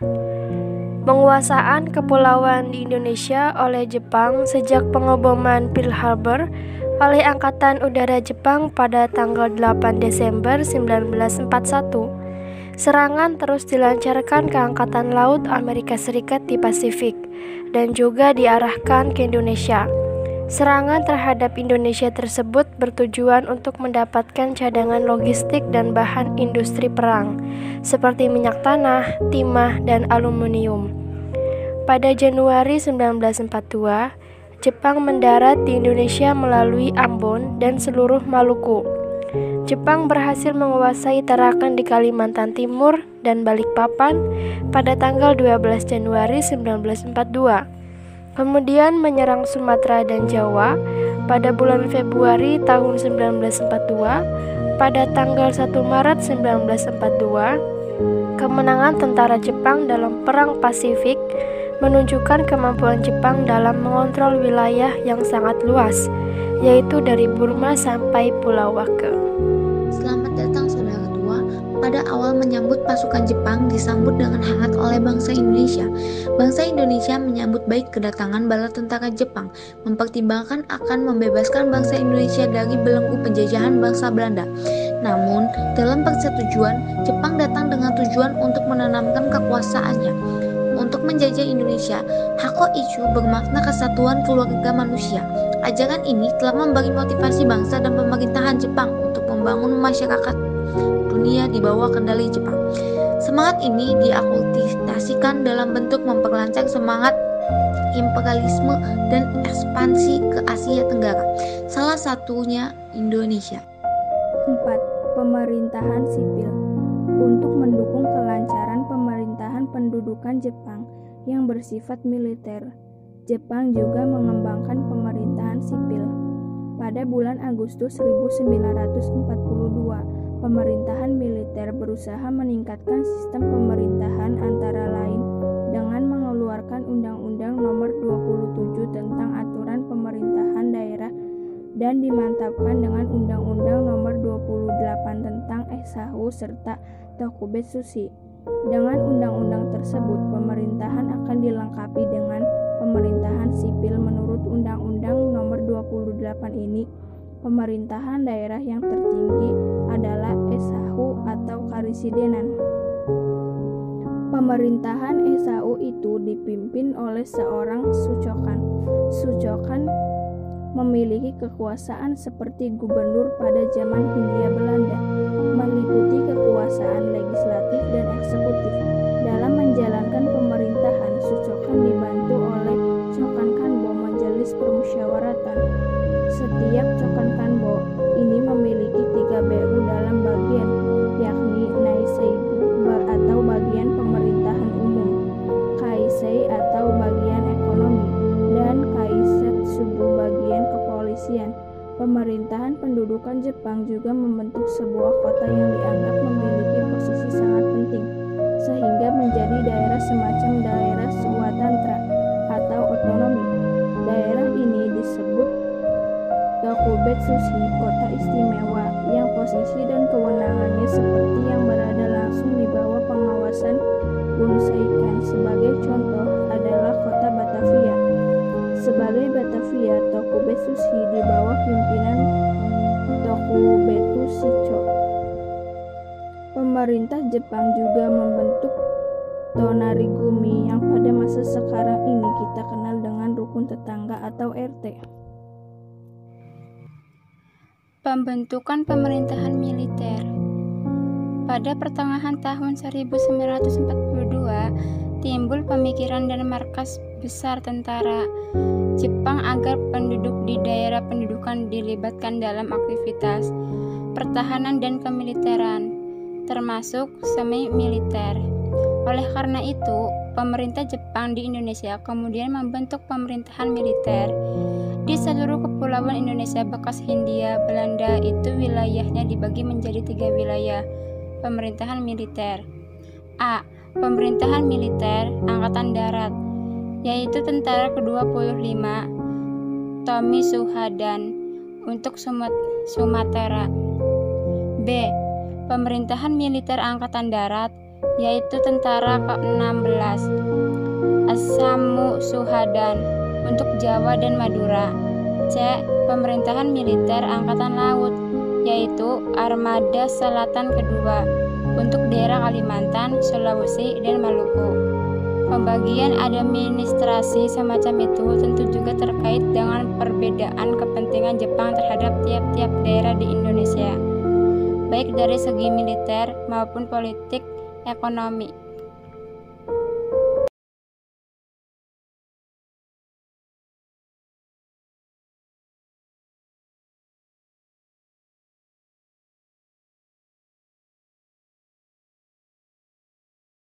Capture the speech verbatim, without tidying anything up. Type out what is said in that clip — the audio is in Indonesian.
Penguasaan kepulauan di Indonesia oleh Jepang sejak pengeboman Pearl Harbor oleh Angkatan Udara Jepang pada tanggal delapan Desember seribu sembilan ratus empat puluh satu. Serangan terus dilancarkan ke Angkatan Laut Amerika Serikat di Pasifik dan juga diarahkan ke Indonesia. Serangan terhadap Indonesia tersebut bertujuan untuk mendapatkan cadangan logistik dan bahan industri perang, seperti minyak tanah, timah, dan aluminium. Pada Januari seribu sembilan ratus empat puluh dua, Jepang mendarat di Indonesia melalui Ambon dan seluruh Maluku. Jepang berhasil menguasai Tarakan di Kalimantan Timur dan Balikpapan pada tanggal dua belas Januari seribu sembilan ratus empat puluh dua. Kemudian menyerang Sumatera dan Jawa pada bulan Februari tahun seribu sembilan ratus empat puluh dua. Pada tanggal satu Maret seribu sembilan ratus empat puluh dua, kemenangan tentara Jepang dalam Perang Pasifik menunjukkan kemampuan Jepang dalam mengontrol wilayah yang sangat luas, yaitu dari Burma sampai Pulau Wake. Selamat datang saudara tua. Pada awal menyambut pasukan Jepang disambut dengan hangat oleh bangsa Indonesia. Bangsa Indonesia menyambut baik kedatangan bala tentara Jepang, mempertimbangkan akan membebaskan bangsa Indonesia dari belenggu penjajahan bangsa Belanda. Namun, dalam persetujuan, Jepang datang dengan tujuan untuk menanamkan kekuasaannya untuk menjajah Indonesia. Hako Ichu bermakna kesatuan keluarga manusia. Ajaran ini telah memberi motivasi bangsa dan pemerintahan Jepang untuk membangun masyarakat dunia di bawah kendali Jepang. Semangat ini diakultivasikan dalam bentuk memperlancar semangat imperialisme dan ekspansi ke Asia Tenggara, salah satunya Indonesia. empat. Pemerintahan sipil. Untuk mendukung kelancaran pemerintahan pendudukan Jepang yang bersifat militer, Jepang juga mengembangkan pemerintahan sipil. Pada bulan Agustus seribu sembilan ratus empat puluh dua, pemerintahan militer berusaha meningkatkan sistem pemerintahan antara lain dengan mengeluarkan Undang-Undang Nomor dua puluh tujuh tentang aturan pemerintahan daerah dan dimantapkan dengan Undang-Undang Nomor dua puluh delapan tentang Esahu serta Tokubetsushi. Dengan undang-undang tersebut, pemerintahan akan dilengkapi dengan pemerintahan sipil. Menurut Undang-Undang Nomor dua puluh delapan ini, pemerintahan daerah yang tertinggi adalah Esahu atau Karisidenan. Pemerintahan Esahu itu dipimpin oleh seorang Sucokan. Sucokan memiliki kekuasaan seperti gubernur pada zaman Hindia Belanda, meliputi kekuasaan legislatif dan eksekutif. Dalam menjalankan pemerintahan, Sucokan dibantu oleh Chokan Kanbo, Majelis Permusyawaratan. Setiap Chokan Kanbo ini memiliki tiga B U dalam bagian, yakni Naiseibu atau bagian pemerintahan umum, Kaisei atau bagian ekonomi, dan Kaisetsubu bagian kepolisian. Pemerintahan pendudukan Jepang juga membentuk sebuah kota yang dianggap memiliki posisi sangat penting, sehingga menjadi daerah semacam daerah swatantra atau otonomi. Daerah ini disebut Tokubetsushi, kota istimewa, yang posisi dan kewenangannya seperti yang berada langsung di bawah pengawasan Bunseikan. Sebagai contoh adalah kota Batavia. Sebagai Batavia, Tokubetsushi di bawah pimpinan Tokubetsushicho. Pemerintah Jepang juga membentuk Tonarigumi yang pada masa sekarang ini kita kenal dengan rukun tetangga atau R T. Pembentukan pemerintahan militer. Pada pertengahan tahun seribu sembilan ratus empat puluh dua, timbul pemikiran dan markas besar tentara Jepang agar penduduk di daerah pendudukan dilibatkan dalam aktivitas pertahanan dan kemiliteran, termasuk semi-militer. Oleh karena itu, pemerintah Jepang di Indonesia kemudian membentuk pemerintahan militer. Di seluruh kepulauan Indonesia bekas Hindia Belanda itu wilayahnya dibagi menjadi tiga wilayah pemerintahan militer. A. Pemerintahan militer Angkatan Darat, yaitu Tentara ke dua puluh lima Tomi Suhadan untuk Sumatera. B. Pemerintahan militer Angkatan Darat yaitu tentara ke enam belas, Asamu Suhadan untuk Jawa dan Madura. C. Pemerintahan militer Angkatan Laut, yaitu Armada Selatan kedua untuk daerah Kalimantan, Sulawesi, dan Maluku. Pembagian administrasi semacam itu tentu juga terkait dengan perbedaan kepentingan Jepang terhadap tiap-tiap daerah di Indonesia, baik dari segi militer maupun politik ekonomi.